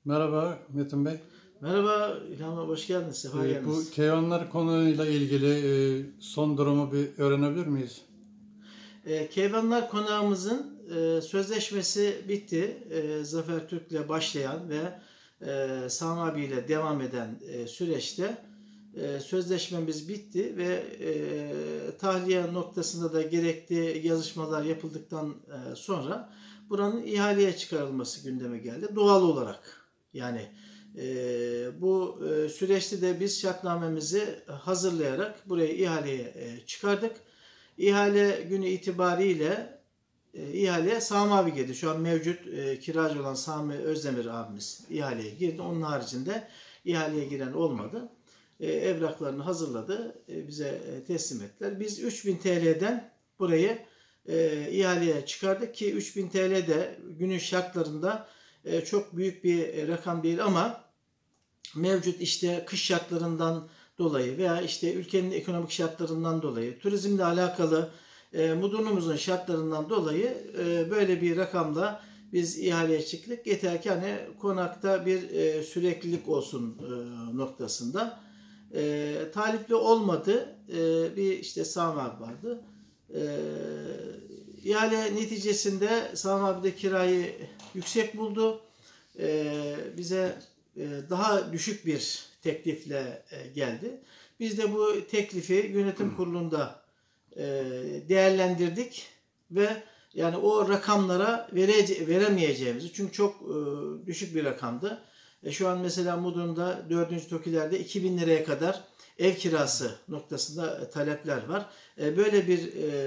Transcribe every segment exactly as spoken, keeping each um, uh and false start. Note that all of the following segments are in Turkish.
Merhaba Metin Bey. Merhaba İlhan Bey, hoş geldiniz. Sefa Ee, geldiniz. bu Keyvanlar konuyla ilgili e, son durumu bir öğrenebilir miyiz? E, Keyvanlar Konağımızın e, sözleşmesi bitti. E, Zafer Türk'le başlayan ve e, Sami abiyle devam eden e, süreçte e, sözleşmemiz bitti ve e, tahliye noktasında da gerekli yazışmalar yapıldıktan e, sonra buranın ihaleye çıkarılması gündeme geldi. Doğal olarak yani e, bu e, süreçte de biz şartnamemizi hazırlayarak burayı ihaleye e, çıkardık. İhale günü itibariyle e, ihaleye Sami abi girdi. Şu an mevcut e, kiracı olan Sami Özdemir abimiz ihaleye girdi. Onun haricinde ihaleye giren olmadı. E, evraklarını hazırladı. E, bize e, teslim ettiler. Biz üç bin T L'den burayı e, ihaleye çıkardık ki üç bin T L de günün şartlarında e, çok büyük bir e, rakam değil ama mevcut işte kış şartlarından dolayı veya işte ülkenin ekonomik şartlarından dolayı, turizmle alakalı e, Mudurnu'muzun şartlarından dolayı e, böyle bir rakamla biz ihaleye çıktık. Yeter ki hani konakta bir e, süreklilik olsun e, noktasında. E, talipli olmadı. E, bir işte Sami abi vardı. E, ihale neticesinde Sami abi de kirayı yüksek buldu. E, bize e, daha düşük bir teklifle geldi. Biz de bu teklifi yönetim kurulunda değerlendirdik ve yani o rakamlara verece veremeyeceğimizi, çünkü çok düşük bir rakamdı. Şu an mesela Mudurnu'da dördüncü TOKİ'lerde iki bin liraya kadar ev kirası noktasında talepler var. Böyle bir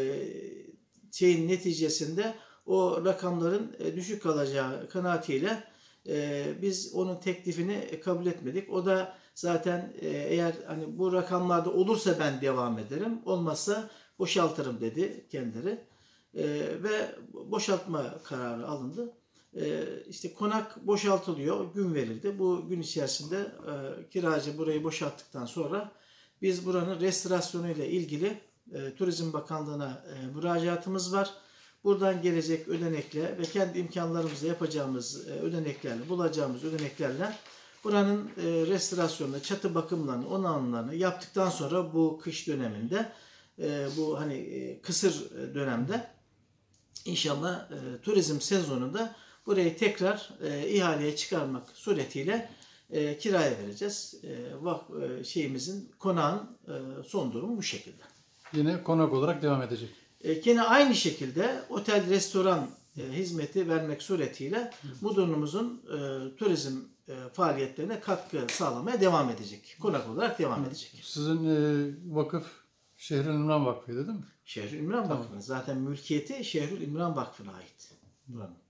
şeyin neticesinde o rakamların düşük kalacağı kanaatiyle biz onun teklifini kabul etmedik. O da zaten eğer hani bu rakamlarda olursa ben devam ederim, olmazsa boşaltırım dedi kendileri. Ve boşaltma kararı alındı. İşte konak boşaltılıyor, gün verildi. Bu gün içerisinde kiracı burayı boşalttıktan sonra biz buranın restorasyonu ile ilgili Turizm Bakanlığı'na müracaatımız var. Buradan gelecek ödenekle ve kendi imkanlarımızla yapacağımız ödeneklerle, bulacağımız ödeneklerle buranın restorasyonunu, çatı bakımlarını, onarımlarını yaptıktan sonra bu kış döneminde, bu hani kısır dönemde inşallah turizm sezonunda burayı tekrar ihaleye çıkarmak suretiyle kiraya vereceğiz. Şeyimizin, konağın son durumu bu şekilde. Yine konak olarak devam edecek. Yine aynı şekilde otel, restoran e, hizmeti vermek suretiyle Mudurnu'muzun e, turizm e, faaliyetlerine katkı sağlamaya devam edecek. Konak olarak devam edecek. Sizin e, vakıf Şehrül İmran Vakfı'ydı değil mi? Şehrül İmran Vakfı'nın zaten mülkiyeti Şehrül İmran Vakfı'na ait. Buranın.